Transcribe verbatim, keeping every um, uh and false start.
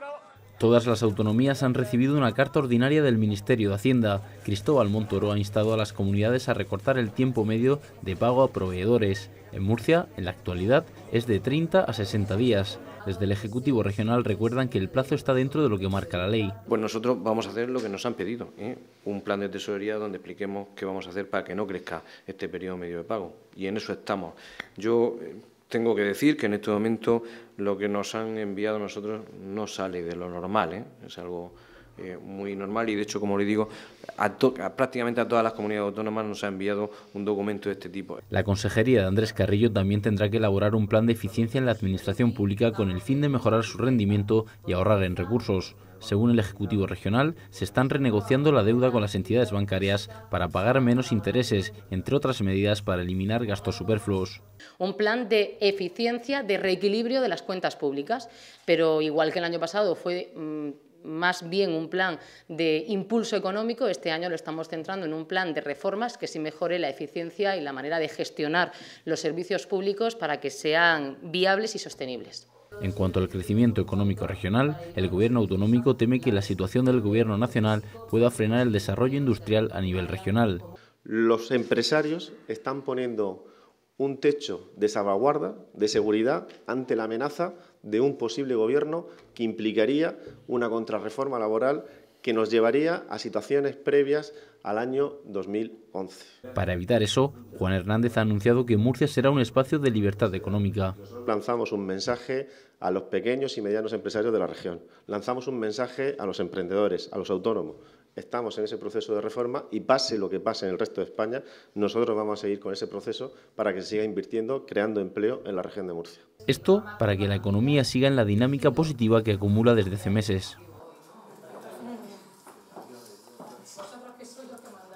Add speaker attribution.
Speaker 1: Todas las autonomías han recibido una carta ordinaria del Ministerio de Hacienda. Cristóbal Montoro ha instado a las comunidades a recortar el tiempo medio de pago a proveedores. En Murcia, en la actualidad, es de treinta a sesenta días. Desde el Ejecutivo Regional recuerdan que el plazo está dentro de lo que marca la ley.
Speaker 2: Pues nosotros vamos a hacer lo que nos han pedido, ¿eh? Un plan de tesorería donde expliquemos qué vamos a hacer para que no crezca este periodo medio de pago. Y en eso estamos. Yo eh, tengo que decir que en este momento lo que nos han enviado a nosotros no sale de lo normal, ¿eh? Es algo eh, muy normal y, de hecho, como le digo, a, to a prácticamente a todas las comunidades autónomas nos ha enviado un documento de este tipo.
Speaker 1: La Consejería de Andrés Carrillo también tendrá que elaborar un plan de eficiencia en la administración pública con el fin de mejorar su rendimiento y ahorrar en recursos. Según el Ejecutivo Regional, se están renegociando la deuda con las entidades bancarias para pagar menos intereses, entre otras medidas para eliminar gastos superfluos.
Speaker 3: Un plan de eficiencia, de reequilibrio de las cuentas públicas, pero igual que el año pasado fue mmm, más bien un plan de impulso económico, este año lo estamos centrando en un plan de reformas que sí mejore la eficiencia y la manera de gestionar los servicios públicos para que sean viables y sostenibles.
Speaker 1: En cuanto al crecimiento económico regional, el Gobierno autonómico teme que la situación del Gobierno nacional pueda frenar el desarrollo industrial a nivel regional.
Speaker 4: Los empresarios están poniendo un techo de salvaguarda, de seguridad, ante la amenaza de un posible gobierno que implicaría una contrarreforma laboral que nos llevaría a situaciones previas al año dos mil once.
Speaker 1: Para evitar eso, Juan Hernández ha anunciado que Murcia será un espacio de libertad económica.
Speaker 4: Lanzamos un mensaje a los pequeños y medianos empresarios de la región. Lanzamos un mensaje a los emprendedores, a los autónomos. Estamos en ese proceso de reforma y, pase lo que pase en el resto de España, nosotros vamos a seguir con ese proceso para que se siga invirtiendo, creando empleo en la región de Murcia.
Speaker 1: Esto para que la economía siga en la dinámica positiva que acumula desde hace meses.